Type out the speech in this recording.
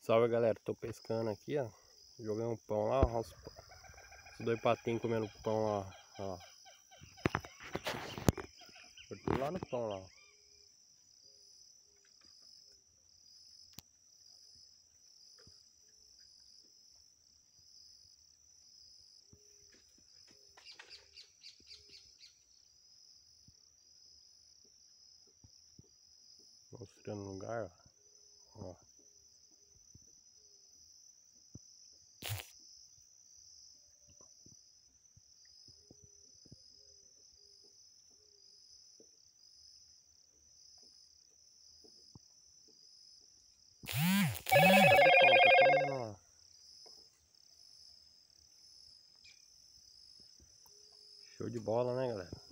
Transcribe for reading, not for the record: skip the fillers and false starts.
Salve galera, tô pescando aqui, ó. Joguei um pão lá, ó. Os dois patinhos comendo pão lá, ó. Cortei lá no pão lá, ó. Mostrando o lugar, ó. Show de bola, né, galera?